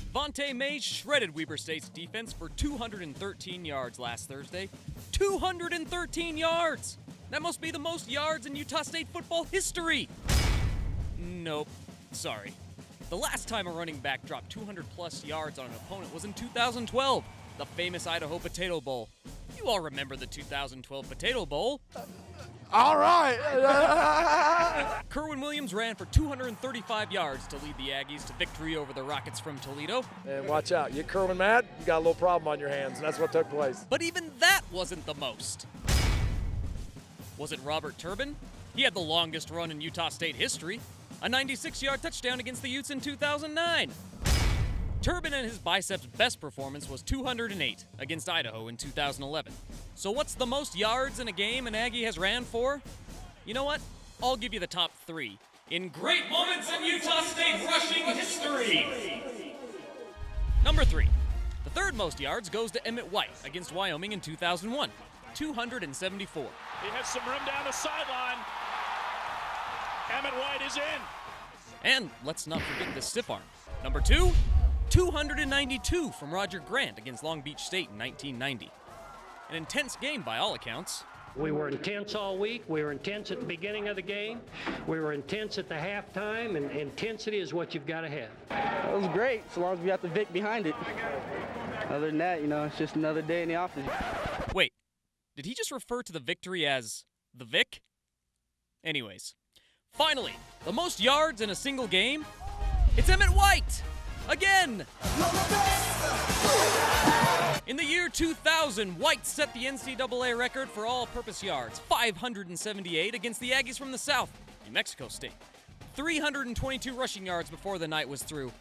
Vontae Mays shredded Weber State's defense for 213 yards last Thursday. 213 yards! That must be the most yards in Utah State football history! Nope. Sorry. The last time a running back dropped 200-plus yards on an opponent was in 2012, the famous Idaho Potato Bowl. You all remember the 2012 Potato Bowl. All right. Kerwin Williams ran for 235 yards to lead the Aggies to victory over the Rockets from Toledo. And watch out. You get Kerwin mad, you got a little problem on your hands, and that's what took place. But even that wasn't the most. Was it Robert Turbin? He had the longest run in Utah State history, a 96-yard touchdown against the Utes in 2009. Turbin and his biceps' best performance was 208 against Idaho in 2011. So what's the most yards in a game an Aggie has ran for? You know what? I'll give you the top 3 in great moments in Utah State rushing history. Number 3. The third most yards goes to Emmett White against Wyoming in 2001, 274. He has some room down the sideline. Emmett White is in. And let's not forget the stiff arm. Number 2, 292 from Roger Grant against Long Beach State in 1990. An intense game by all accounts. We were intense all week. We were intense at the beginning of the game. We were intense at the halftime, and intensity is what you've got to have. It was great, so long as we got the Vic behind it. Other than that, it's just another day in the office. Wait, did he just refer to the victory as the Vic? Anyways, finally, the most yards in a single game? It's Emmett White! Again! In the year 2000, White set the NCAA record for all-purpose yards, 578 against the Aggies from the South, New Mexico State. 322 rushing yards before the night was through.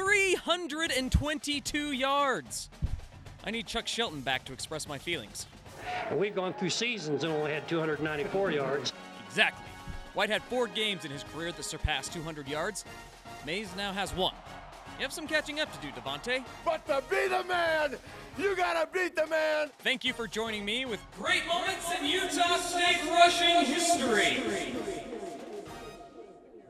322 yards! I need Chuck Shelton back to express my feelings. And we've gone through seasons and only had 294 yards. Exactly. White had 4 games in his career that surpassed 200 yards. Mays now has 1. You have some catching up to do, Devontae. But to be the man, you gotta beat the man. Thank you for joining me with Great Moments in Utah State Rushing History.